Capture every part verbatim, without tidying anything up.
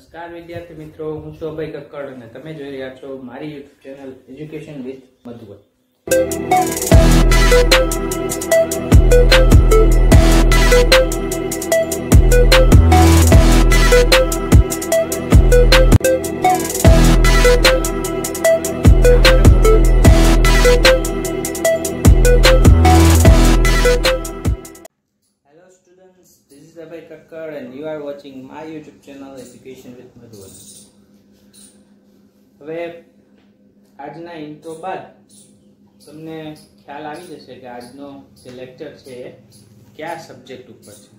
નમસ્કાર વિદ્યાર્થી મિત્રો, હું છું અભય કક્કડ અને તમે જોઈ રહ્યા છો મારી YouTube channel education with Madhuvan. Hello students, this is Abhay Kakkad and you are watching my YouTube channel Education with Madhuvan. હવે આજના ઇન્ટ્રો બાદ તમને ખ્યાલ આવી જશે કે આજનો જે લેક્ચર છે એ કયા સબ્જેક્ટ ઉપર છે.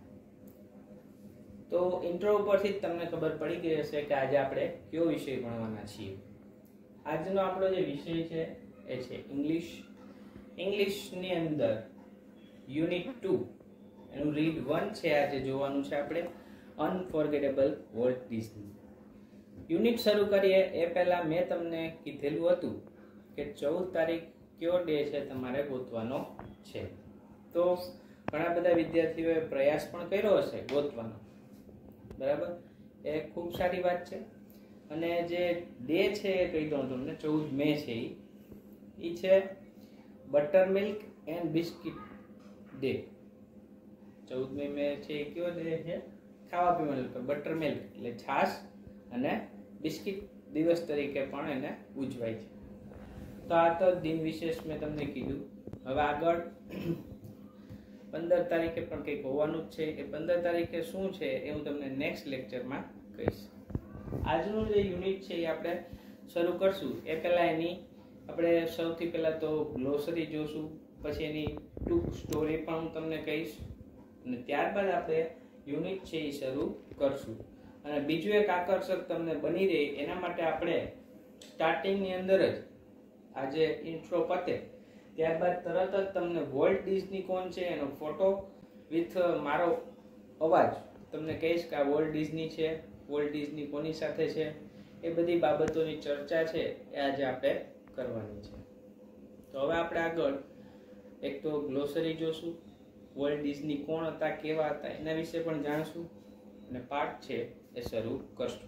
તો ઇન્ટ્રો ઉપરથી જ તમને ખબર પડી ગઈ હશે કે આજે આપણે કયો વિષય ભણવાના છીએ. આજનો આપણો જે વિષય છે એ છે ઇંગ્લિશ. ઇંગ્લિશની અંદર યુનિટ ટુ એનું રીડ વન છે આજે જોવાનું છે આપણે, અનફોરગેટેબલ વોલ્ટ ડિઝની. યુનિટ શરૂ કરીએ એ પહેલા મેં તમને કીધેલું હતું કે ચૌદ તારીખ કયો ડે છે તમારે ગોતવાનો છે. તો ઘણા બધા વિદ્યાર્થીઓએ પ્રયાસ પણ કર્યો હશે ગોતવાનો, બરાબર, એ ખૂબ સારી વાત છે. અને જે ડે છે એ કહી દઉં તમને, ચૌદ મે છે એ છે buttermilk and biscuit day. ચૌદમી મે છે એ કયો ડે છે? ખાવા પીવાનું, બટર મિલ્ક એટલે છાશ અને બિસ્કિટ દિવસ તરીકે પણ એને ઉજવાય છે. તો આ તો દિન વિશેષ મેં તમને કીધું. હવે આગળ પંદર તારીખે પણ કંઈક હોવાનું જ છે. એ પંદર તારીખે શું છે એ હું તમને નેક્સ્ટ લેક્ચરમાં કહીશ. આજનું જે યુનિટ છે એ આપણે શરૂ કરશું એ પહેલાં એની આપણે સૌથી પહેલાં તો ગ્લોસરી જોશું, પછી એની ટૂંક સ્ટોરી પણ હું તમને કહીશ અને ત્યારબાદ આપણે યુનિટ છે એ શરૂ કરશું. અને બીજું એક આકર્ષક તમને બની રહે એના માટે આપણે સ્ટાર્ટિંગની અંદર જ આજે ઇન્ટ્રો પતે ત્યારબાદ તરત જ તમને વોલ્ટ ડિઝની કોણ છે એનો ફોટો વિથ મારો અવાજ તમને કહીશ કે આ વોલ્ટ ડિઝની છે, વોલ્ટ ડિઝની કોની સાથે છે, એ બધી બાબતોની ચર્ચા છે એ આજે આપણે કરવાની છે. તો હવે આપણે આગળ એક તો ગ્લોસરી જોશું, વોલ્ટ ડિઝની કોણ હતા, કેવા હતા, એના વિશે પણ જાણશું અને પાઠ છે એ શરૂ કરશું.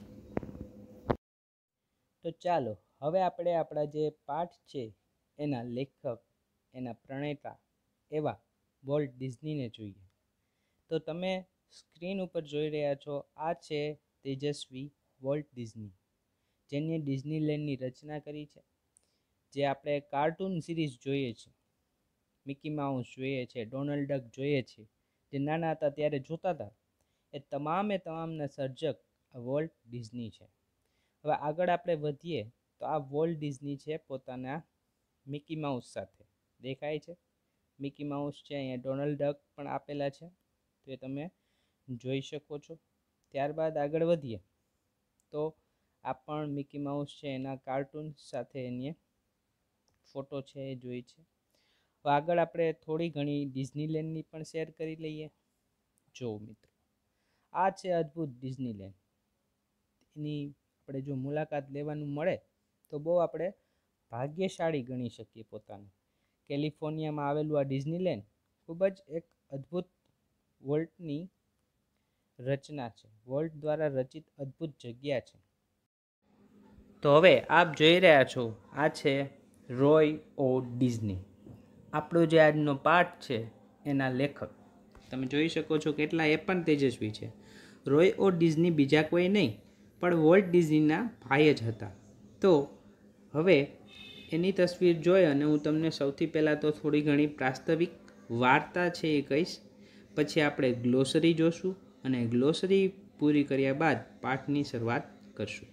તો ચાલો હવે આપણે આપણા જે પાઠ છે એના લેખક, એના પ્રણેતા એવા વોલ્ટ ડિઝનીને જોઈએ. તો તમે સ્ક્રીન ઉપર જોઈ રહ્યા છો, આ છે તેજસ્વી વોલ્ટ ડિઝની, જેને ડિઝનીલેન્ડની રચના કરી છે. જે આપણે કાર્ટૂન સિરીઝ જોઈએ છે, મિકી માઉસ જોઈએ છે, ડોનાલ્ડ ડક જોઈએ છે, જે નાના હતા ત્યારે જોતા હતા, એ તમામે તમામના સર્જક આ વોલ્ટ ડિઝની છે. હવે આગળ આપણે વધીએ તો આ વોલ્ટ ડિઝની છે પોતાના મિકી માઉસ સાથે, દેખાય છે મિકી માઉસ છે, અહીંયા ડોનાલ્ડ ડક પણ આપેલા છે, તો એ તમે જોઈ શકો છો. ત્યારબાદ આગળ વધીએ તો આ પણ મિકી માઉસ છે, એના કાર્ટૂન સાથે એની ફોટો છે એ જોઈ છે. તો આગળ આપણે થોડી ઘણી ડિઝનીલેન્ડની પણ શેર કરી લઈએ. જો મિત્રો, આ છે અદ્ભુત ડિઝનીલેન્ડ. એની આપણે જો મુલાકાત લેવાનું મળે તો બહુ આપણે ભાગ્યશાળી ગણી શકીએ પોતાને. કેલિફોર્નિયામાં આવેલું આ ડિઝનીલેન્ડ ખૂબ જ એક અદ્ભુત વોલ્ટની રચના છે, વોલ્ટ દ્વારા રચિત અદ્ભુત જગ્યા છે. તો હવે આપ જોઈ રહ્યા છો, આ છે રોય ઓ ડિઝની. આપણો જે આજનો પાઠ છે એના લેખક તમે જોઈ શકો છો કેટલા એ પણ તેજસ્વી છે. રોય ઓ ડિઝની બીજા કોઈ નહીં પણ વોલ્ટ ડિઝનીના ભાઈ જ હતા. તો હવે એની તસવીર જોઈ અને હું તમને સૌથી પહેલાં તો થોડી ઘણી પ્રાસ્તવિક વાર્તા છે એ કહીશ, પછી આપણે ગ્લોસરી જોશું અને ગ્લોસરી પૂરી કર્યા બાદ પાઠની શરૂઆત કરશું.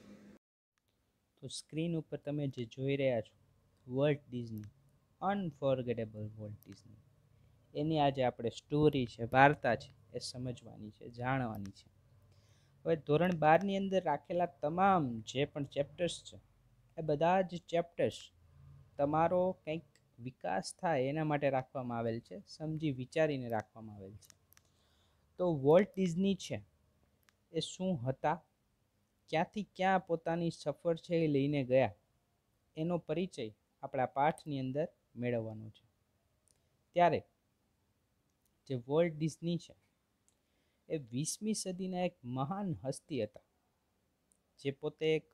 તો સ્ક્રીન ઉપર તમે જે જોઈ રહ્યા છો Walt Disney, unforgettable Walt Disney, એની આજે આપણે સ્ટોરી છે, વાર્તા છે એ સમજવાની છે, જાણવાની છે. હવે ધોરણ બારની અંદર રાખેલા તમામ જે પણ ચેપ્ટર્સ છે એ બધા જ ચેપ્ટર્સ તમારો કંઈક વિકાસ થાય એના માટે રાખવામાં આવેલ છે, સમજી વિચારીને રાખવામાં આવેલ છે. તો વોલ્ટ ડિઝની છે એ શું હતા, ક્યાંથી ક્યાં પોતાની સફર છે એ લઈને ગયા, એનો પરિચય આપણા પાઠની અંદર મેળવવાનો છે. ત્યારે જે વોલ્ટ ડિઝની છે એ વીસમી સદીના એક મહાન હસ્તી હતા. જે પોતે એક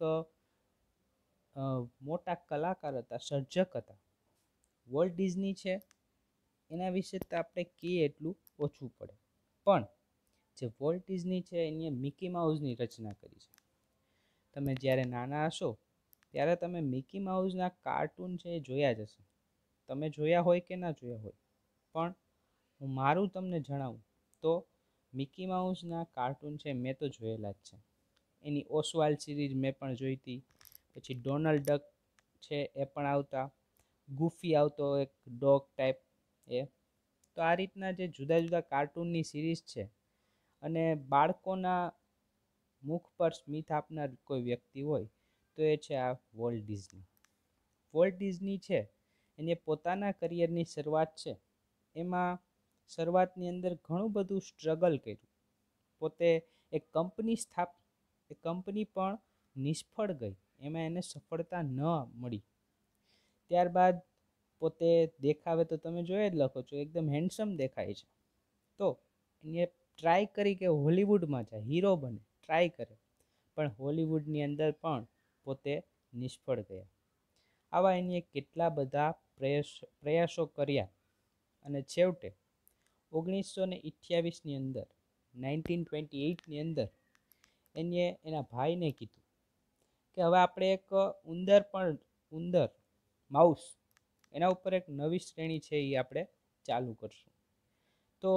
મોટા કલાકાર હતા, સર્જક હતા. વોલ્ટ ડિઝની છે એના વિશે તો આપણે કહીએ એટલું ઓછું પડે, પણ જે વોલ્ટ ડિઝની છે એને મિકી માઉસની રચના કરી છે. તમે જ્યારે નાના હશો ત્યારે તમે મિકી માઉસના કાર્ટૂન છે એ જોયા જ હશે. તમે જોયા હોય કે ના જોયા હોય, પણ હું મારું તમને જણાવું તો મિકી માઉસના કાર્ટૂન છે મેં તો જોયેલા જ છે. એની ઓસવાલ્ડ સિરીઝ મેં પણ જોઈ હતી. પછી ડોનાલ્ડ ડક છે એ પણ આવતા, ગુફી આવતો એક ડોગ ટાઈપ એ. તો આ રીતના જે જુદા જુદા કાર્ટૂનની સિરીઝ છે, અને બાળકોના મુખ પર સ્મિત આપનાર કોઈ વ્યક્તિ હોય તો એ છે આ વોલ્ટ ડિઝની. વોલ્ટ ડિઝની છે એને પોતાના કરિયરની શરૂઆત છે એમાં શરૂઆતની અંદર ઘણું બધું સ્ટ્રગલ કર્યું. પોતે એક કંપની સ્થાપી, એ કંપની પણ નિષ્ફળ ગઈ, એમાં એને સફળતા ન મળી. ત્યારબાદ પોતે દેખાવે તો તમે જોઈ જ લખો છો, એકદમ હેન્ડસમ દેખાય છે. તો એને ટ્રાય કરી કે હોલિવૂડમાં જાય, હીરો બને, ટ્રાય કરે, પણ હોલિવૂડની અંદર પણ પોતે નિષ્ફળ ગયા. આવા એને કેટલા બધા પ્રયાસ પ્રયાસો કર્યા, અને છેવટે ઓગણીસો ને અઠ્યાવીસની અંદર નાઇન્ટીન ટ્વેન્ટી એઇટની અંદર એને એના ભાઈને કીધું કે હવે આપણે એક ઉંદર પણ ઉંદર માઉસ એના ઉપર એક નવી શ્રેણી છે એ આપણે ચાલુ કરશું. તો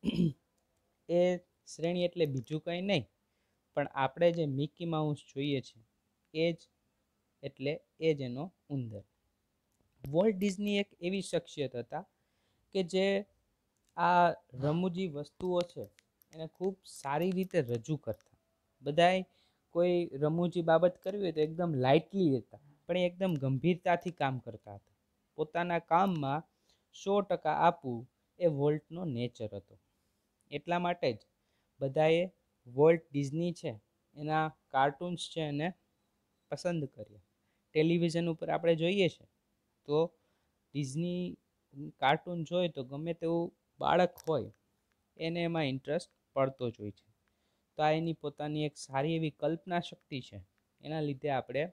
એ શ્રેણી એટલે બીજું કંઈ નહીં, પણ આપણે જે મિકી માઉસ જોઈએ છે એ જ, એટલે એ જ એનો ઉંદર. વોલ્ટ ડિઝની એક એવી શખ્સિયત હતા કે જે આ રમૂજી વસ્તુઓ છે એને ખૂબ સારી રીતે રજૂ કરતા. બધાય કોઈ રમૂજી બાબત કરવી હોય તો એકદમ લાઇટલી લેતા, પણ એ એકદમ ગંભીરતાથી કામ કરતા હતા. પોતાના કામમાં સો ટકા આપવું એ વોલ્ટનો નેચર હતો. એટલા માટે જ બધાએ વોલ્ટ ડિઝની છે એના કાર્ટૂન્સ છે એને પસંદ કર્યા. ટેલિવિઝન ઉપર આપણે જોઈએ છે તો ડિઝની કાર્ટૂન જોઈએ તો ગમે તેવું બાળક હોય એને એમાં ઇન્ટરેસ્ટ પડતો જ હોય છે. તો આ એની પોતાની એક સારી એવી કલ્પના શક્તિ છે, એના લીધે આપણે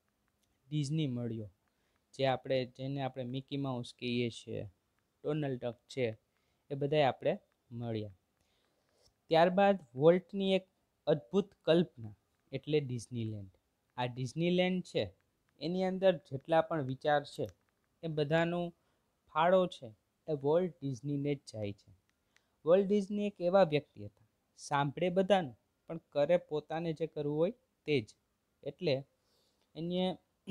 ડિઝની મળ્યો, જે આપણે જેને આપણે મિકી માઉસ કહીએ છીએ, ડોનાલ્ડ ડક છે, એ બધાય આપણે મળ્યા. ત્યારબાદ વોલ્ટની એક અદ્ભુત કલ્પના એટલે ડિઝનીલેન્ડ. આ ડિઝનીલેન્ડ છે એની અંદર જેટલા પણ વિચાર છે એ બધાનો ફાળો છે એ વોલ્ટ ડિઝનીને જ જાય છે. વોલ્ટ ડિઝની એક એવા વ્યક્તિ હતા, સાંભળે બધાનું પણ કરે પોતાને જે કરવું હોય તે જ. એટલે એને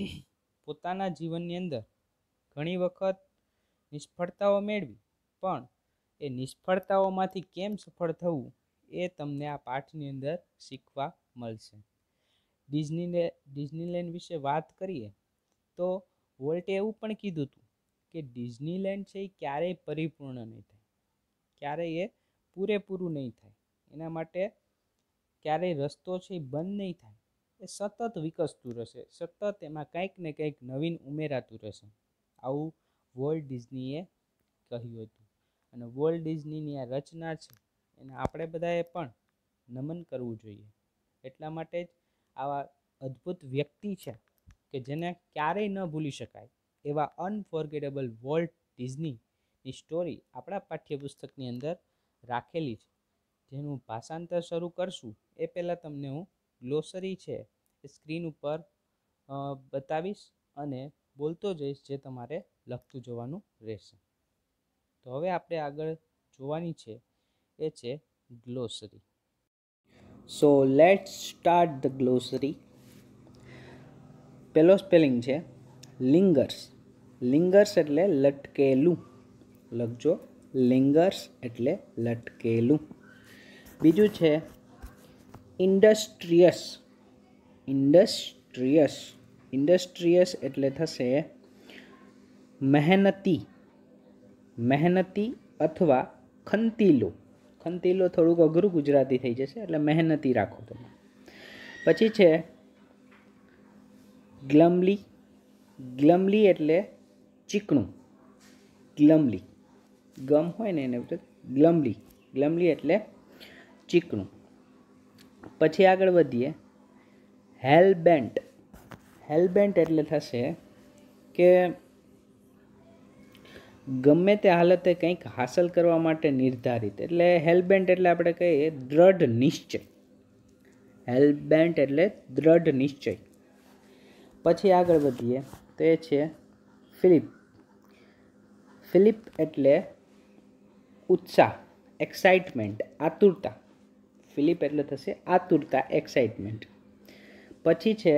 પોતાના જીવનની અંદર ઘણી વખત નિષ્ફળતાઓ મેળવી, પણ એ નિષ્ફળતાઓમાંથી કેમ સફળ થવું એ તમને આ પાઠની અંદર શીખવા મળશે. ડિઝનીને ડિઝનીલેન્ડ વિશે વાત કરીએ તો વોલ્ટે એવું પણ કીધું હતું કે ડિઝનીલેન્ડ છે એ ક્યારેય પરિપૂર્ણ નહીં થાય, ક્યારેય એ પૂરેપૂરું નહીં થાય. એના માટે ક્યારેય રસ્તો છે એ બંધ નહીં થાય, એ સતત વિકસતું રહેશે, સતત એમાં કંઈક ને કંઈક નવીન ઉમેરાતું રહેશે. આવું વોલ્ટ ડિઝનીએ કહ્યું હતું. અને વોલ્ટ ડિઝનીની આ રચના છે એને આપણે બધાએ પણ નમન કરવું જોઈએ. એટલા માટે જ આવા અદ્ભુત વ્યક્તિ છે કે જેને ક્યારેય ન ભૂલી શકાય એવા અનફોર્ગેટેબલ વોલ્ટ ડિઝનીની સ્ટોરી આપણા પાઠ્યપુસ્તકની અંદર રાખેલી છે, જેનું ભાષાંતર શરૂ કરશું એ પહેલાં તમને હું ગ્લોસરી છે એ સ્ક્રીન ઉપર બતાવીશ અને બોલતો જઈશ, જે તમારે લખતું જવાનું રહેશે. તો હવે આપણે આગળ જોવાની છે એ છે glossary. So let's start the glossary. પહેલો સ્પેલિંગ છે લિંગર્સ. લિંગર્સ એટલે લટકેલું, લખજો લિંગર્સ એટલે લટકેલું. બીજું છે ઇન્ડસ્ટ્રીયસ. ઇન્ડસ્ટ્રીયસ ઇન્ડસ્ટ્રીયસ એટલે થશે મહેનતી. મહેનતી અથવા ખંતીલો. ખંતીલો થોડુંક અઘરું ગુજરાતી થઈ જશે, એટલે મહેનતી રાખો તમે. પછી છે ગ્લમલી. ગ્લમલી એટલે ચીકણું. ગ્લમલી ગમ હોય ને એને ગ્લમલી. ગ્લમલી એટલે ચીકણું. પછી આગળ વધીએ હેલબેન્ટ હેલબેન્ટ એટલે થશે કે ગમે તે હાલતે કંઈક હાંસલ કરવા માટે નિર્ધારિત, એટલે હેલબેન્ટ એટલે આપણે કહીએ દ્રઢ નિશ્ચય. હેલબેન્ટ એટલે દ્રઢ નિશ્ચય. પછી આગળ વધીએ તો એ છે ફિલિપ. ફિલિપ એટલે ઉત્સાહ, એક્સાઇટમેન્ટ, આતુરતા. ફિલિપ એટલે થશે આતુરતા, એક્સાઇટમેન્ટ. પછી છે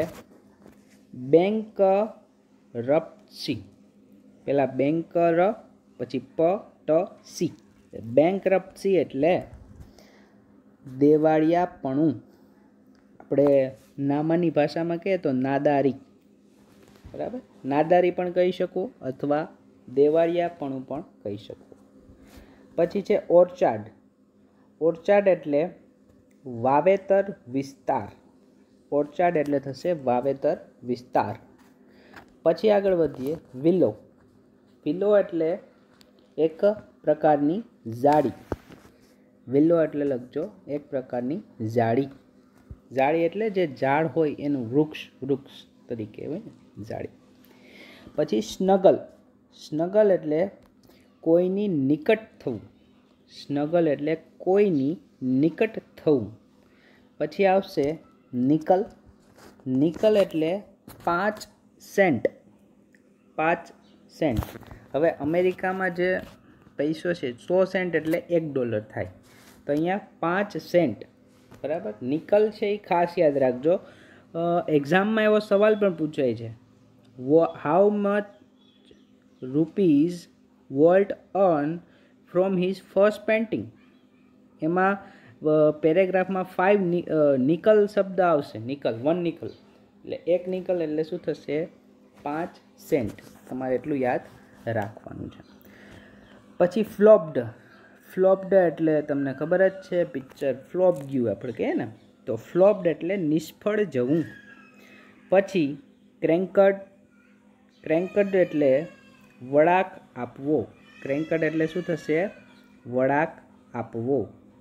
બેંકરપ્સી. પેલા બેંકર પછી પ ટ સી. બેંકરપ્સી એટલે દેવાળિયાપણું. આપણે નામાની ભાષામાં કહીએ તો નાદારી, બરાબર. નાદારી પણ કહી શકો અથવા દેવાળિયાપણું પણ કહી શકો. પછી છે ઓર્ચાર્ડ. ઓર્ચાર્ડ એટલે વાવેતર વિસ્તાર. ઓર્ચાર્ડ એટલે થશે વાવેતર વિસ્તાર. પછી આગળ વધીએ વિલો. વિલો એટલે એક પ્રકારની ઝાડી. વિલો એટલે લખજો એક પ્રકારની ઝાડી. ઝાડી એટલે જે ઝાડ હોય એનું વૃક્ષ, વૃક્ષ તરીકે હોય ને ઝાડી. પછી સ્નગલ. સ્નગલ એટલે કોઈની નિકટ થવું. સ્નગલ એટલે કોઈની નિકટ થવું. પછી આવશે નિકલ. નિકલ એટલે પાંચ સેન્ટ. પાંચ સેન્ટ. હવે અમેરિકામાં જે પૈસો છે સો સેન્ટ એટલે એક ડોલર થાય, તો અહીંયા પાંચ સેન્ટ, બરાબર. નિકલ છે એ ખાસ યાદ રાખજો. એક્ઝામમાં એવો સવાલ પણ પૂછાય છે, how much rupees Walt earn from his first painting. એમાં પેરેગ્રાફમાં ફાઇવ નિકલ શબ્દ આવશે. નિકલ, વન નિકલ એટલે એક નિકલ એટલે શું થશે? પાંચ સેન્ટ. તમારે એટલું યાદ રાખવાનું છે. પછી ફ્લોપ્ડ. ફ્લોપ્ડ એટલે તમને ખબર જ છે, પિક્ચર ફ્લોપ ગયું આપણે કહીએ ને, તો ફ્લોપ્ડ એટલે નિષ્ફળ જવું. પછી ક્રેન્કડ. ક્રેન્કડ એટલે વળાક આપવો. ક્રેન્કડ એટલે શું થશે? વળાક આપવો.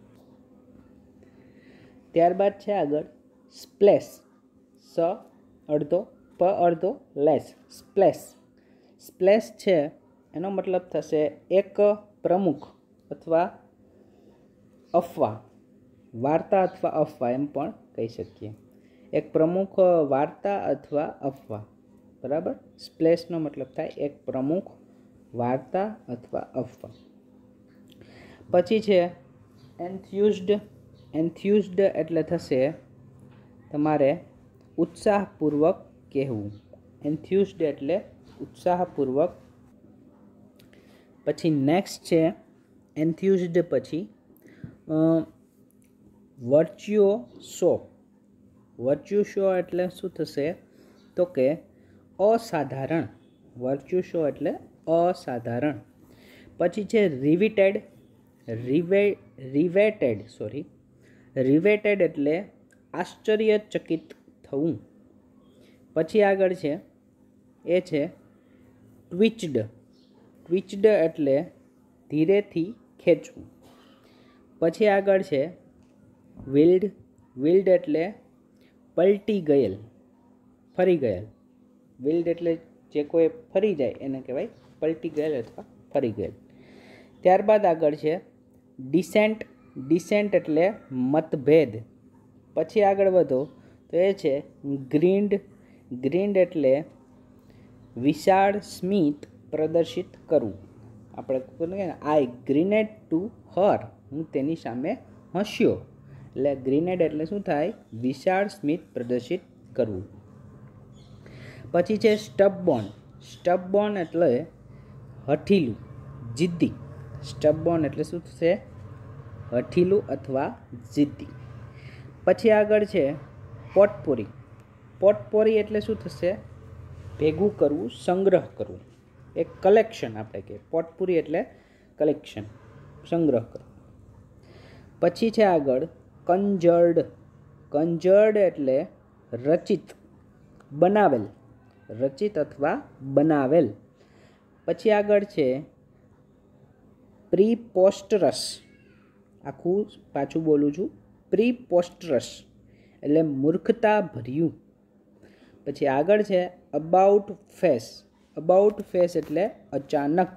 ત્યારબાદ છે આગળ સ્પ્લેશ. સ અડધો, પ અડધો, લેસ. સ્પ્લેશ. સ્પ્લેશ છે એનો મતલબ થશે એક પ્રમુખ અથવા અફવા. વાર્તા અથવા અફવા એમ પણ કહી શકીએ. એક પ્રમુખ વાર્તા અથવા અફવા, બરાબર. સ્પ્લેશનો મતલબ થાય એક પ્રમુખ વાર્તા અથવા અફવા. પછી છે એન્થ્યુઝડ. એન્થ્યુઝડ એટલે થશે તમારે ઉત્સાહપૂર્વક કહેવું. એન્થ્યુઝડ એટલે ઉત્સાહપૂર્વક. પછી નેક્સ્ટ છે એન્થ્યુઝડ પછી વર્ચ્યુઓસો. વર્ચ્યુઓસો એટલે શું થશે? તો કે અસાધારણ. વર્ચ્યુઓસો એટલે અસાધારણ. પછી છે રિવેટેડ. રિવે રિવેટેડ સોરી રિવેટેડ એટલે આશ્ચર્યચકિત થવું. પછી આગળ છે એ છે ટ્વિચડ. ટ્વિચડ એટલે ધીરેથી ખેંચવું. પછી આગળ છે વિલ્ડ. વિલ્ડ એટલે પલટી ગયેલ, ફરી ગયેલ. વિલ્ડ એટલે જે કોઈ ફરી જાય એને કહેવાય પલટી ગયેલ અથવા ફરી ગયેલ. ત્યારબાદ આગળ છે ડિસેન્ટ. ડિસેન્ટ એટલે મતભેદ. પછી આગળ વધો તો એ છે ગ્રીન્ડ. ગ્રીન્ડ એટલે વિશાળ સ્મિત પ્રદર્શિત કરવું. આપણે કહે ને આઈ ગ્રીનેડ ટુ હર. હું તેની સામે હસ્યો. એટલે ગ્રીનેડ એટલે શું થાય? વિશાળ સ્મિત પ્રદર્શિત કરવું. પછી છે સ્ટબબોર્ન. સ્ટબબોર્ન એટલે હઠીલું, જિદ્દી. સ્ટબબોર્ન એટલે શું થશે? હઠીલું અથવા જિદ્દી. પછી આગળ છે પોટપોરી. પોટપોરી એટલે શું થશે? ભેગું કરવું, સંગ્રહ કરવું. એક કલેક્શન આપણે કહીએ. પોટપોરી એટલે કલેક્શન, સંગ્રહ કરવો. પછી છે આગળ કન્જર્ડ. કન્જર્ડ એટલે રચિત, બનાવેલ. રચિત અથવા બનાવેલ. પછી આગળ છે પ્રીપોસ્ટરસ. આખું પાછું બોલું છું. પ્રીપોસ્ટરસ એટલે મૂર્ખતા ભર્યું. પછી આગળ છે અબાઉટ ફેસ. અબાઉટ ફેસ એટલે અચાનક.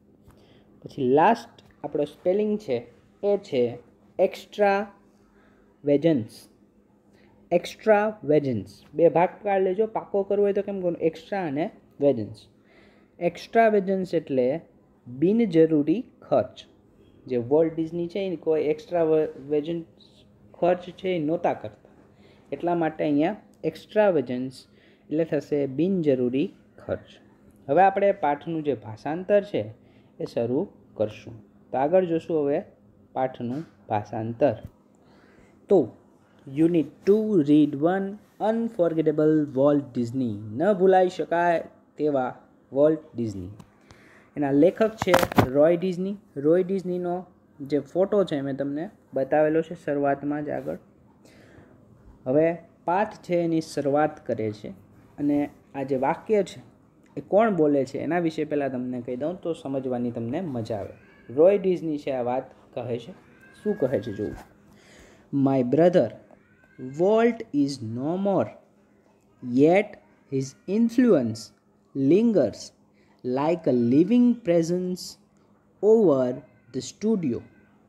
પછી લાસ્ટ આપણો સ્પેલિંગ છે એ છે એક્સ્ટ્રા વેજન્સ. એક્સ્ટ્રા વેજન્સ બે ભાગ પાડી લેજો. પાકો કરવો હોય તો કેમ કહું, એક્સ્ટ્રા અને વેજન્સ. એક્સ્ટ્રા વેજન્સ એટલે બિનજરૂરી ખર્ચ. જે વોલ્ટ ડિઝની છે એ કોઈ એક્સ્ટ્રા વેજન્સ ખર્ચ છે એ નહોતા કરતા, એટલા માટે અહીંયા એક્સ્ટ્રા વેજન્સ એટલે થશે બિનજરૂરી ખર્ચ. હવે આપણે પાઠનું જે ભાષાંતર છે એ શરૂ કરશું. તો આગળ જોશું હવે પાઠનું ભાષાંતર. તો unit two read one unforgettable Walt Disney. ન ભૂલાઈ શકાય તેવા વોલ્ટ ડિઝની. એના લેખક છે રોય ડિઝની. રોય ડિઝનીનો જે ફોટો છે મેં તમને બતાવેલો છે શરૂઆતમાં જ આગળ. હવે પાઠ છે એની શરૂઆત કરે છે અને આ જે વાક્ય છે એ કોણ બોલે છે એના વિશે પહેલાં તમને કહી દઉં તો સમજવાની તમને મજા આવે. રોય ડિઝની છે આ વાત કહે છે. શું કહે છે જોવું. My brother Walt is no more, yet his influence lingers like a living presence over the studio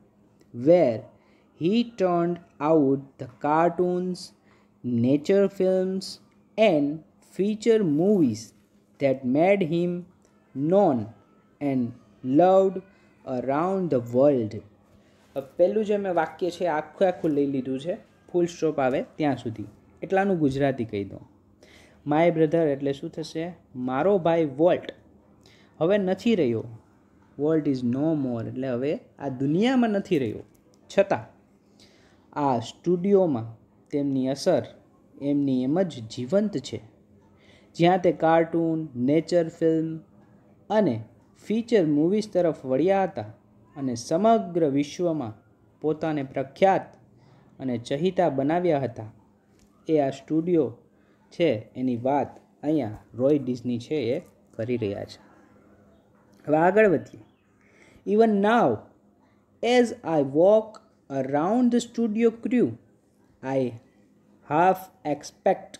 where he turned out the cartoons, nature films and feature movies that made him known and loved around the world. પહેલું જે મેં વાક્ય છે આખું આખું લઈ લીધું છે, ફૂલ સ્ટોપ આવે ત્યાં સુધી. એટલાનું ગુજરાતી કહી દઉં. માય બ્રધર એટલે શું થશે, મારો ભાઈ વોલ્ટ હવે નથી રહ્યો. વોલ્ટ ઇઝ નો મોર એટલે હવે આ દુનિયામાં નથી રહ્યો, છતાં આ સ્ટુડિયોમાં તેમની અસર એમની એમ જ જીવંત છે. જ્યાં તે કાર્ટૂન, નેચર ફિલ્મ અને ફીચર મૂવીઝ તરફ વળ્યા હતા અને સમગ્ર વિશ્વમાં પોતાને પ્રખ્યાત અને ચહિતા બનાવ્યા હતા, એ આ સ્ટુડિયો છે એની વાત અહીંયા રોય ડિઝની છે એ કરી રહ્યા છે. હવે આગળ વધીએ. Even now as I walk around the studio crew I half expect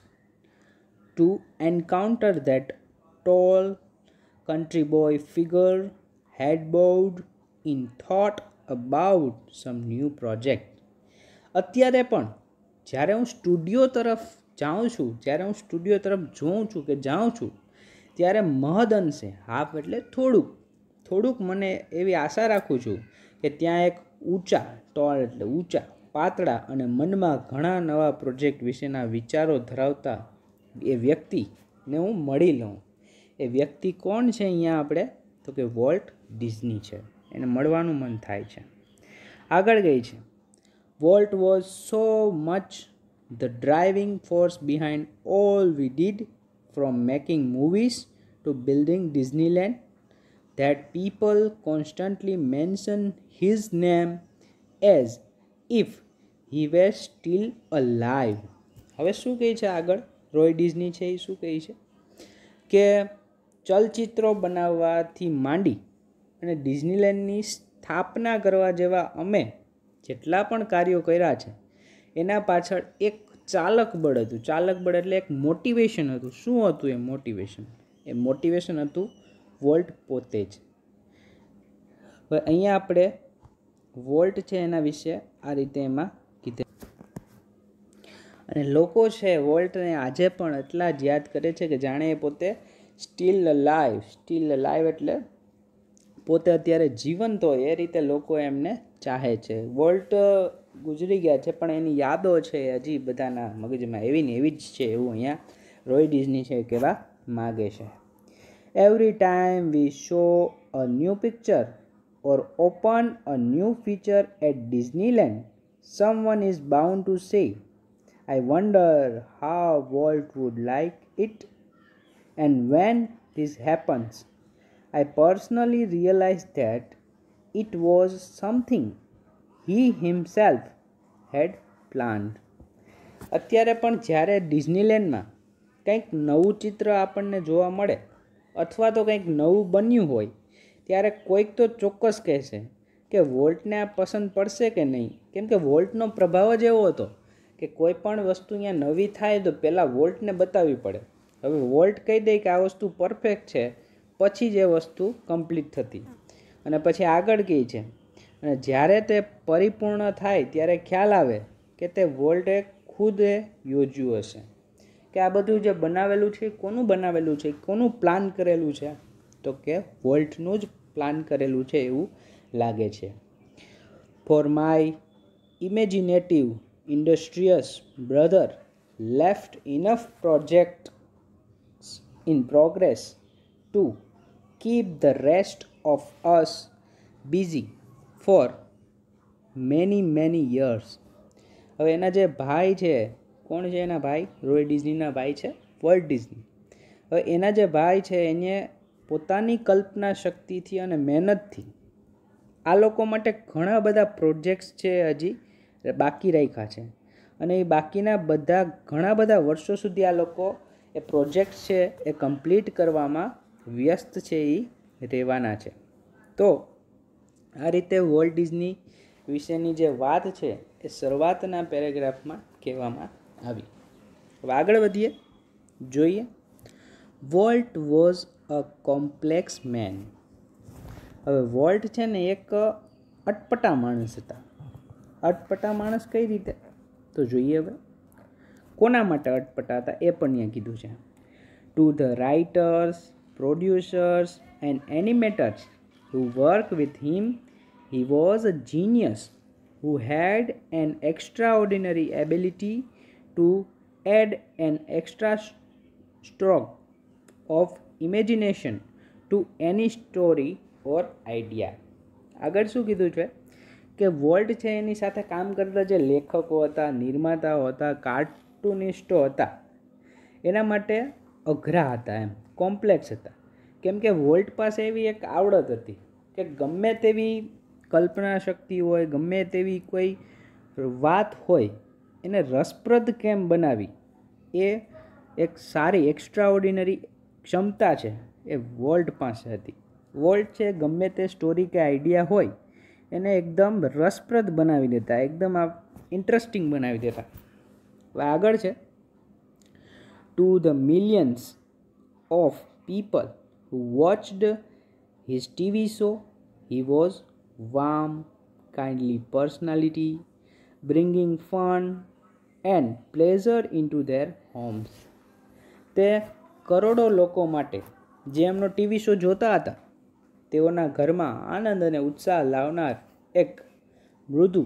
to encounter that tall country boy figure head bowed in thought about some new project. અત્યારે પણ જ્યારે હું સ્ટુડિયો તરફ જાઉં છું, જ્યારે હું સ્ટુડિયો તરફ જોઉં છું કે જાઉં છું, ત્યારે મહદ અંશે, હાફ એટલે થોડુંક થોડુંક મને એવી આશા રાખું છું કે ત્યાં એક ઊંચા, ટોલ એટલે ઊંચા, પાતળા અને મનમાં ઘણા નવા પ્રોજેક્ટ વિશેના વિચારો ધરાવતા એ વ્યક્તિને હું મળી લઉં. એ વ્યક્તિ કોણ છે અહીંયા આપણે, તો કે વોલ્ટ ડિઝની છે. એને મળવાનું મન થાય છે. આગળ ગઈ છે. Walt was so much the driving force behind all we did from making movies to building Disneyland that people constantly mention his name as if he were still alive. હવે શું કહે છે આગળ રોય ડિઝની છે એ શું કહે છે કે ચલચિત્રો બનાવવાથી માંડી અને ડિઝનીલેન્ડની સ્થાપના કરવા જેવા અમે જેટલા પણ કાર્યો કર્યા છે એના પાછળ એક ચાલક બળ હતું. ચાલક બળ એટલે એક મોટિવેશન હતું. શું હતું એ મોટિવેશન? એ મોટિવેશન હતું વોલ્ટ પોતે જ. હવે અહીંયા આપણે વોલ્ટ છે એના વિશે આ રીતે એમાં કીધે. અને લોકો છે વોલ્ટને આજે પણ એટલા જ યાદ કરે છે કે જાણે એ પોતે સ્ટીલ લાઈવ. સ્ટીલ લાઈવ એટલે પોતે અત્યારે જીવંત હોય એ રીતે લોકો એમને ચાહે છે. વોલ્ટ ગુજરી ગયા છે પણ એની યાદો છે હજી બધાના મગજમાં એવી ને એવી જ છે, એવું અહીંયા રોય ડિઝની છે કહેવા માગે છે. Every time we show a new picture or open a new feature at Disneyland, someone is bound to say, I wonder how Walt would like it. And when this happens, I personally realize that it was something he himself had planned. અત્યારે પણ જ્યારે ડિઝનીલેન્ડમાં કંઈક નવું ચિત્ર આપણને જોવા મળે અથવા તો કંઈક નવું બન્યું હોય ત્યારે કોઈક તો ચોક્કસ કહેશે કે વોલ્ટને આ પસંદ પડશે કે નહીં, કેમ કે વોલ્ટનો પ્રભાવ જ એવો હતો કે કોઈ પણ વસ્તુ અહીંયા નવી થાય તો પહેલાં વોલ્ટને બતાવવી પડે. હવે વોલ્ટ કહી દે કે આ વસ્તુ પરફેક્ટ છે, પછી જ એ વસ્તુ કમ્પ્લીટ થતી અને પછી આગળ કહે છે. અને જ્યારે તે પરિપૂર્ણ થાય ત્યારે ખ્યાલ આવે કે તે વોલ્ટે ખુદે યોજ્યું હશે કે આ બધું જે બનાવેલું છે કોનું બનાવેલું છે, કોનું પ્લાન કરેલું છે, તો કે વોલ્ટનું જ પ્લાન કરેલું છે એવું લાગે છે. For my imaginative industrious brother left enough projects in progress to keep the rest of us busy for many many years. હવે એના જે ભાઈ છે, કોણ છે એના ભાઈ? રોય ડિઝનીના ભાઈ છે વોલ્ટ ડિઝની. હવે એના જે ભાઈ છે એને પોતાની કલ્પના શક્તિથી અને મહેનતથી આ લોકો માટે ઘણા બધા પ્રોજેક્ટ્સ છે હજી બાકી રાખ્યા છે અને એ બાકીના બધા ઘણા બધા વર્ષો સુધી આ લોકો એ પ્રોજેક્ટ છે એ કમ્પ્લીટ કરવામાં વ્યસ્ત છે એ રહેવાના છે. તો આ રીતે વોલ્ટ ડિઝની વિશેની જે વાત છે એ શરૂઆતના પેરેગ્રાફમાં કહેવામાં આવી. હવે આગળ વધીએ, જોઈએ. Walt was a complex man. હવે વોલ્ટ છે ને એક અટપટા માણસ હતા. અટપટા માણસ કઈ રીતે? તો જોઈએ હવે કોના માટે અટપટા હતા એ પણ અહીંયા કીધું છે. To the writers, producers and animators who work with him, he was a genius who had an extraordinary ability to add an extra stroke of imagination to any story or idea. આગળ શું કીધું છે કે volt છે એની સાથે કામ કરતા જે લેખકો હતા, નિર્માતાઓ હતા, કાર્ટૂનિસ્ટો હતા, એના માટે અઘરા હતા, એમ કોમ્પ્લેક્સ હતા. કેમ કે વોલ્ટ પાસે એવી એક આવડત હતી કે ગમે તેવી કલ્પના શક્તિ હોય, ગમે તેવી કોઈ વાત હોય એને રસપ્રદ કેમ બનાવી એ એક સારી એક્સ્ટ્રાઓર્ડિનરી ક્ષમતા છે એ વોલ્ટ પાસે હતી. વોલ્ટ છે ગમે તે સ્ટોરી કે આઈડિયા હોય એને એકદમ રસપ્રદ બનાવી દેતા, એકદમ આ ઇન્ટરેસ્ટિંગ બનાવી દેતા. હવે આગળ છે. To the millions of people who watched his T V show, he was warm, kindly personality, bringing fun and pleasure into their homes. તે કરોડો લોકો માટે જે એમનો ટીવી શો જોતા હતા તેઓના ઘરમાં આનંદ અને ઉત્સાહ લાવનાર એક મૃદુ,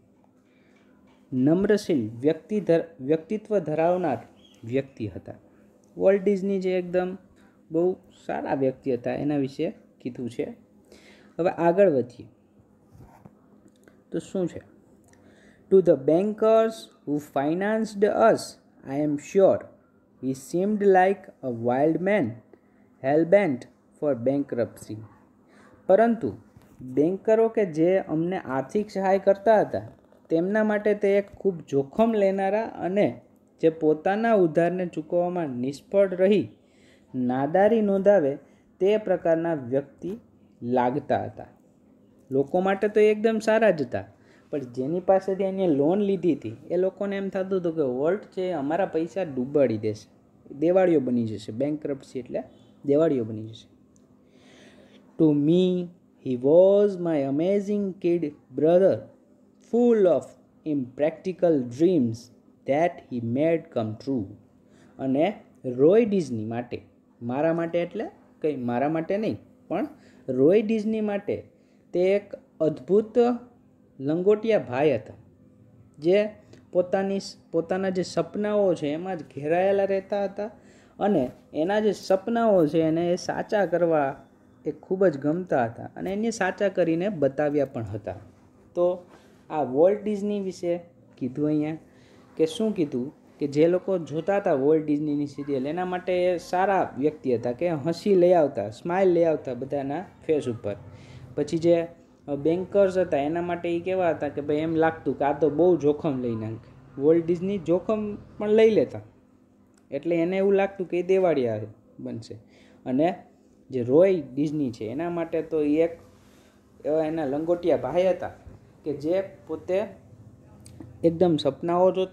નમ્રશીલ વ્યક્તિ વ્યક્તિત્વ ધરાવનાર વ્યક્તિ હતા. વોલ્ટ ડિઝની જે એકદમ બહુ સારા વ્યક્તિ હતા એના વિશે કીધું છે. હવે આગળ વધીએ તો શું છે. To the bankers who financed us, I am sure he seemed like a wild man hell-bent for bankruptcy. પરંતુ બેન્કરો કે જે અમને આર્થિક સહાય કરતા હતા તેમના માટે તે એક ખૂબ જોખમ લેનારા અને જે પોતાના ઉધારને ચૂકવવામાં નિષ્ફળ રહી નાદારી નોંધાવે તે પ્રકારના વ્યક્તિ લાગતા હતા. લોકો માટે તો એકદમ સારા જ હતા, પણ જેની પાસેથી એને લોન લીધી હતી એ લોકોને એમ થતું હતું કે વોલ્ટ છે અમારા પૈસા ડૂબાડી દેશે, દેવાળીઓ બની જશે. બેન્કરપ્સી એટલે દેવાળીઓ બની જશે. To me he was my amazing kid brother, full of impractical dreams that he made come true. અને રોય ડિઝની માટે, મારા માટે એટલે કંઈ મારા માટે નહીં પણ રોય ડિઝની માટે તે એક અદ્ભુત લંગોટિયા ભાઈ હતા જે પોતાની પોતાના જે સપનાઓ છે એમાં જ ઘેરાયેલા રહેતા હતા અને એના જે સપનાઓ છે એને એ સાચા કરવા એ ખૂબ જ ગમતા હતા અને એને સાચા કરીને બતાવ્યા પણ હતા. તો આ વોલ્ટ ડિઝની વિશે કીધું અહીંયા કે શું કીધું કે જે લોકો જોતા હતા વોલ્ટ ડિઝનીની સિરિયલ એના માટે એ સારા વ્યક્તિ હતા કે હસી લઈ આવતા, સ્માઇલ લઈ આવતા બધાના ફેસ ઉપર. પછી જે બેન્કર્સ હતા એના માટે એ કેવા હતા કે ભાઈ એમ લાગતું કે આ તો બહુ જોખમ લઈ નાખે. વોલ્ટ ડિઝની જોખમ પણ લઈ લેતા એટલે એને એવું લાગતું કે એ દેવાળિયા બનશે. અને જે રોય ડિઝની છે એના માટે તો એ એક એવા એના લંગોટિયા ભાઈ હતા કે જે પોતે એકદમ સપનાઓ જોતા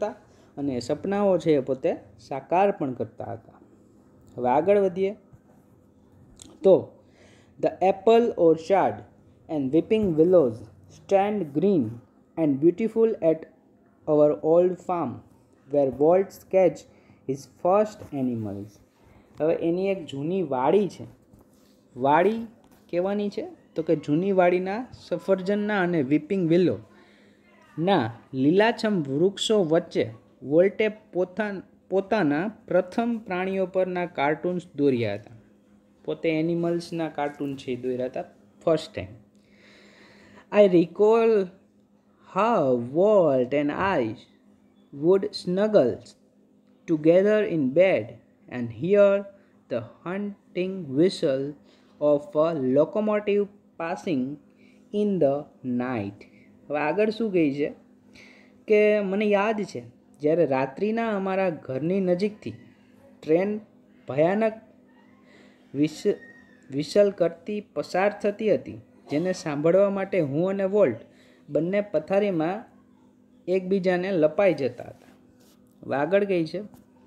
અને સપનાઓ છે એ પોતે સાકાર પણ કરતા હતા. હવે આગળ વધીએ તો the apple orchard and weeping willows stand green and beautiful at our old farm where Walt sketch his first animals. હવે એની એક જૂની વાડી છે. વાડી કહેવાની છે તો કે જૂની વાડીના સફરજનના અને વીપિંગ વિલો ના લીલાછમ વૃક્ષો વચ્ચે વોલ્ટે પોતા પોતાના પ્રથમ પ્રાણીઓ પરના કાર્ટૂન્સ દોર્યા હતા. પોતે એનિમલ્સના કાર્ટૂન છે એ દોર્યા હતા first time. I recall how Walt and I would snuggle together in bed and hear the hunting whistle of a locomotive passing in the night. હવે આગળ શું કહે છે કે મને યાદ છે જ્યારે રાત્રિના અમારા ઘરની નજીકથી ટ્રેન ભયાનક વિસ વિસલ કરતી પસાર થતી હતી, જેને સાંભળવા માટે હું અને વોલ્ટ બંને પથારીમાં એકબીજાને લપાઈ જતા હતા. હવે આગળ કહે છે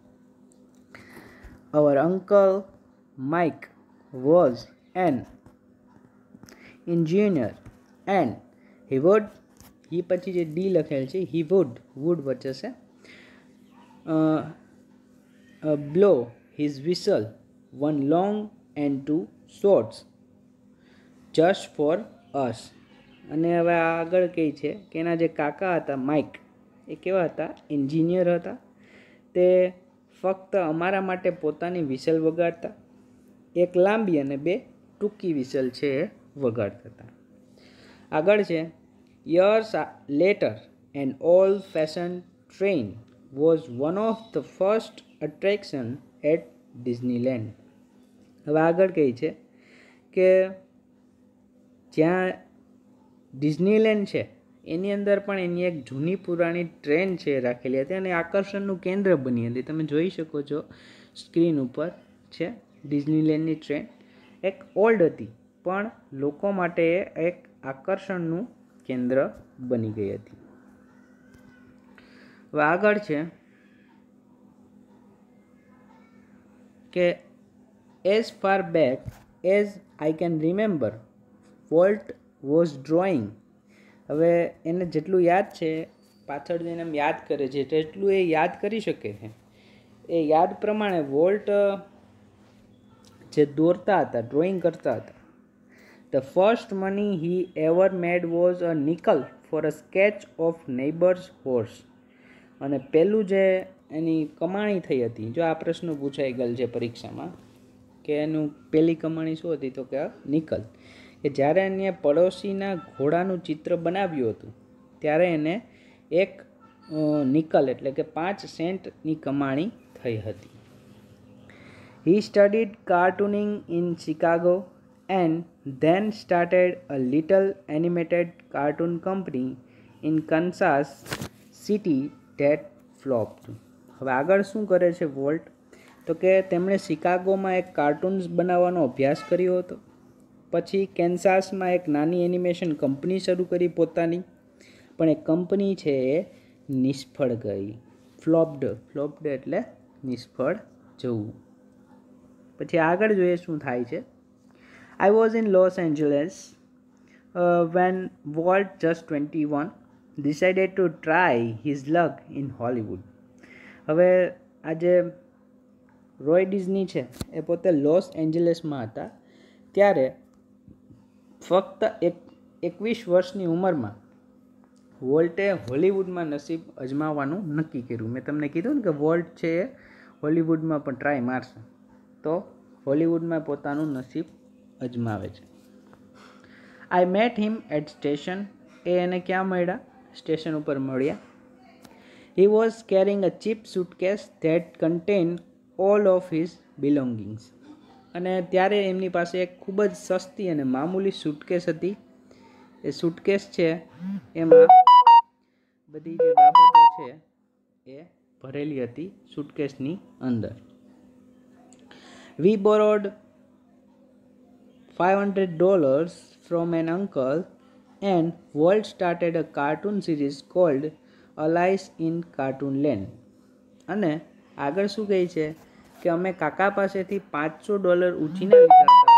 our uncle Mike was an engineer and he would he પછી જે ડી લખેલ છે he would would વચ્ચે છે blow his whistle one long and two shorts just for us. અને હવે આગળ કહે છે કે એના જે કાકા હતા માઇક એ કેવા હતા? એન્જિનિયર હતા. તે ફક્ત અમારા માટે પોતાની વિસલ વગાડતા. એક લાંબી અને બે ટૂંકી વિસલ છે એ વગાડતા હતા. આગળ છે years later an old fashion train was one of the first attraction at Disneyland. હવે આગળ કહે છે કે જ્યાં ડિઝનીલેન્ડ છે એની અંદર પણ એની એક જૂની પુરાણી ટ્રેન છે રાખેલી હતી અને આકર્ષણનું કેન્દ્ર બની હતી. તમે જોઈ શકો છો સ્ક્રીન ઉપર છે ડિઝનીલેન્ડની ટ્રેન. એક ઓલ્ડ હતી પણ લોકો માટે એક આકર્ષણનું કેન્દ્ર બની ગઈ હતી. હવે આગળ છે કે as far back as I can remember Walt was drawing. હવે એને જેટલું યાદ છે પાછળ જઈને એમ યાદ કરે છે તેટલું એ યાદ કરી શકે છે. એ યાદ પ્રમાણે વોલ્ટ જે દોરતા હતા, ડ્રોઈંગ કરતા હતા. The first money he ever made was a nickel for a sketch of neighbor's horse. અને પહેલું જે એની કમાણી થઈ હતી, જો આ પ્રશ્ન પૂછાઈ ગયેલ છે પરીક્ષામાં કે એનું પહેલી કમાણી શું હતી તો કે નિકલ, કે જ્યારે એને પડોશીના ઘોડાનું ચિત્ર બનાવ્યું હતું ત્યારે એને એક નિકલ એટલે કે પાંચ સેન્ટની કમાણી થઈ હતી. He studied cartooning in Chicago and then started a little animated cartoon company in Kansas City that flopped. હવે આગળ શું કરે છે વોલ્ટ તો કે તેમણે શિકાગોમાં એક કાર્ટૂન્સ બનાવવાનો અભ્યાસ કર્યો હતો. પછી કેન્સાસમાં એક નાની એનિમેશન કંપની શરૂ કરી પોતાની, પણ એ કંપની છે એ નિષ્ફળ ગઈ. ફ્લોપ્ડ ફ્લોપ્ડ એટલે નિષ્ફળ જવું. પછી આગળ જોઈએ શું થાય છે. I was in Los Angeles uh, when Walt, just twenty-one, decided to try his luck in Hollywood. હવે આજે રોય ડિઝની છે એ પોતે લોસ એન્જલસમાં હતા ત્યારે ફક્ત એક એકવીસ વર્ષની ઉંમરમાં વોલ્ટે હોલિવૂડમાં નસીબ અજમાવવાનું નક્કી કર્યું. મેં તમને કીધું ને કે વોલ્ટ છે એ હોલિવૂડમાં પણ ટ્રાય મારશે, તો હોલિવૂડમાં પોતાનું નસીબ અજમાવે છે. I met him at station. એ એને ક્યાં મળ્યા? સ્ટેશન ઉપર મળ્યા. He was carrying a cheap suitcase that contain all of his belongings. અને ત્યારે એમની પાસે એક ખૂબ જ સસ્તી અને મામૂલી સુટકેસ હતી. એ સુટકેસ છે એમાં બધી જે બાબતો છે એ ભરેલી હતી સુટકેસની અંદર. We borrowed five hundred dollars from an uncle and Walt started a cartoon series called Alice in Cartoonland. અને આગળ શું કહે છે કે અમે કાકા પાસેથી પાંચસો ડોલર ઉછીના લીધા હતા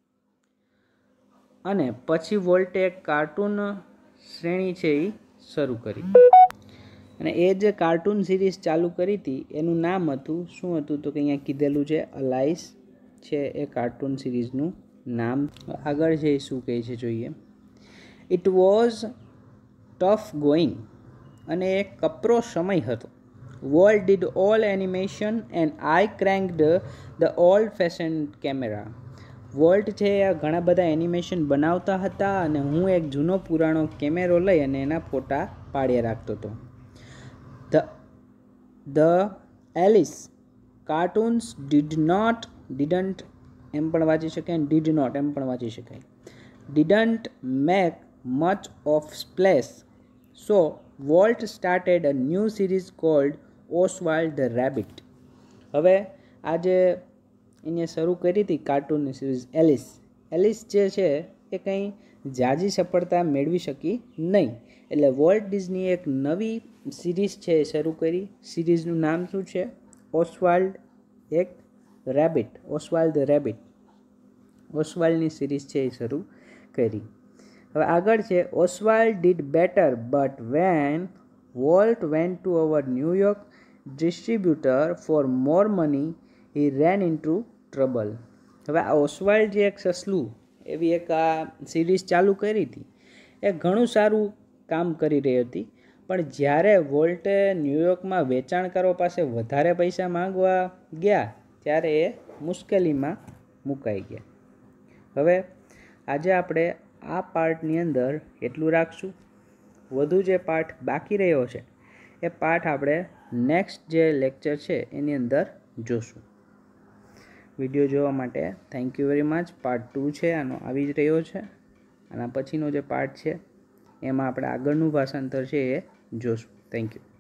અને પછી વોલ્ટે એક કાર્ટૂન શ્રેણી છે એ શરૂ કરી. અને એ જે કાર્ટૂન સિરીઝ ચાલુ કરી હતી એનું નામ હતું શું હતું તો કે અહીંયા કીધેલું છે અલાઇસ છે એ કાર્ટૂન સિરીઝનું નામ. આગળ છે એ શું કહે છે જોઈએ. ઇટ વોઝ ટફ ગોઈંગ અને એક કપરો સમય હતો. Walt did all animation and I cranked the old fashion camera. Walt છે એ ઘણા બધા એનિમેશન બનાવતા હતા અને હું એક જૂનો પુરાણો કેમેરો લઈ અને એના ફોટા પાડ્યા રાખતો હતો. The the Alice cartoons did not didn't એમ પણ વાંચી શકાય અને ડીડ નોટ એમ પણ વાંચી શકાય didn't make much of splash. So Walt started a new series called Oswald the rabbit. હવે આજે એને શરૂ કરી હતી કાર્ટૂનની સિરીઝ એલિસ. એલિસ જે છે એ કંઈ ઝાઝી સફળતા મેળવી શકી નહીં, એટલે વોલ્ટ ડિઝનીએ એક નવી સિરીઝ છે એ શરૂ કરી. સિરીઝનું નામ શું છે? ઓસ્વાલ્ડ એક રેબિટ. Oswald the rabbit. ઓસ્વાલ્ડની સિરીઝ છે એ શરૂ કરી. હવે આગળ છે Oswald did better but when Walt went to our New York distributor for more money he ran into trouble. હવે આ ઓસ્વાલ્ડ જે એક સસલું એવી એક આ સિરીઝ ચાલુ કરી હતી એ ઘણું સારું કામ કરી રહી હતી, પણ જ્યારે વોલ્ટે ન્યૂયોર્કમાં વેચાણ કરવા પાસે વધારે પૈસા માંગવા ગયા ત્યારે એ મુશ્કેલીમાં મુકાઈ ગયા. હવે આજે આપણે આ પાર્ટની અંદર એટલું રાખશું. વધુ જે પાઠ બાકી રહ્યો છે એ પાઠ આપણે નેક્સ્ટ જે લેક્ચર છે એની અંદર જોશું. વિડીયો જોવા માટે thank you very much. Part two છે આનો આવી જ રહ્યો છે. આના પછીનો જે પાર્ટ છે એમાં આપણે આગળનું ભાષાંતર છે એ જોશું. Thank you.